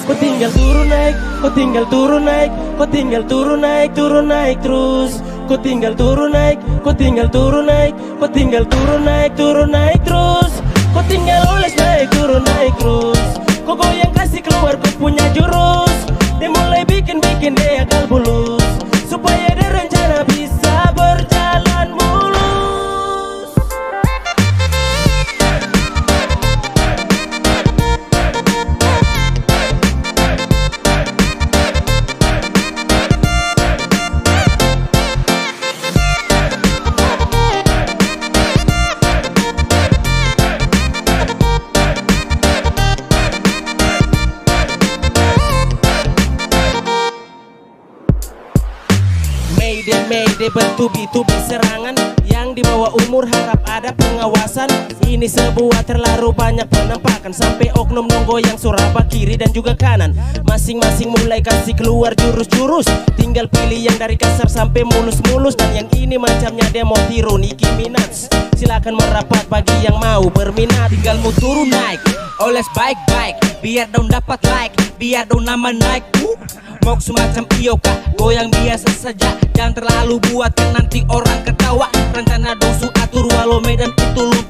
Kau tinggal turun naik, kau tinggal turun naik, kau tinggal turun naik terus. Kau tinggal turun naik, kau tinggal turun naik, kau tinggal turun naik terus. Kau tinggal oles naik terus. Kau goyang kasih keluar kau punya jurus. Dia mulai bikin dia akal bulus, supaya dia rencana bisa berjalan mulus. Mayday bertubi-tubi serangan. Yang di bawah umur harap ada pengawasan. Ini sebuah terlalu banyak penampakan, sampai oknum nonggo yang suraba kiri dan juga kanan. Masing-masing mulai kasih keluar jurus-jurus. Tinggal pilih yang dari kasar sampai mulus-mulus. Dan yang ini macamnya demo tiru Nicki Minaj. Silakan merapat bagi yang mau berminat. Tinggal mau turun naik, oles baik-baik, biar dong dapat like, biar dong nama naik. Mau semacam iyo kak, goyang biasa saja, jangan terlalu buat kan nanti orang ketawa. Rencana dong su atur walau medan itu lu